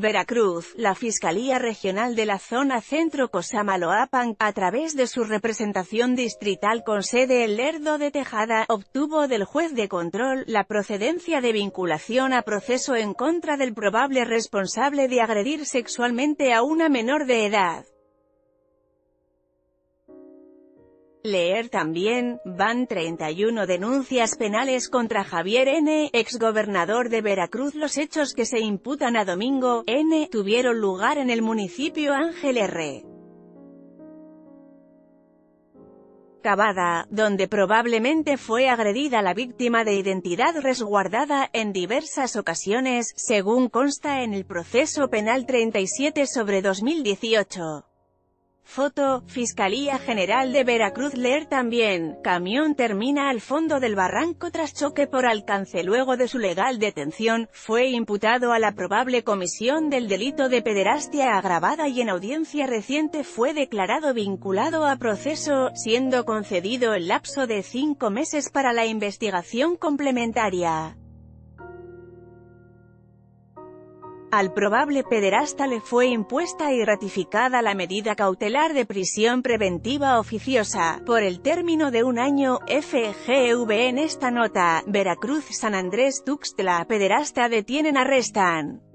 Veracruz, la Fiscalía Regional de la Zona Centro Cosamaloapan, a través de su representación distrital con sede en Lerdo de Tejada, obtuvo del juez de control la procedencia de vinculación a proceso en contra del probable responsable de agredir sexualmente a una menor de edad. Leer también, van 31 denuncias penales contra Javier N., exgobernador de Veracruz. Los hechos que se imputan a Domingo N. tuvieron lugar en el municipio Ángel R. Cavada, donde probablemente fue agredida la víctima de identidad resguardada, en diversas ocasiones, según consta en el proceso penal 37/2018. Foto, Fiscalía General de Veracruz. Leer también, camión termina al fondo del barranco tras choque por alcance. Luego de su legal detención, fue imputado a la probable comisión del delito de pederastia agravada y en audiencia reciente fue declarado vinculado a proceso, siendo concedido el lapso de 5 meses para la investigación complementaria. Al probable pederasta le fue impuesta y ratificada la medida cautelar de prisión preventiva oficiosa, por el término de 1 año, FGV. En esta nota, Veracruz, San Andrés Tuxtla, pederasta detienen, arrestan.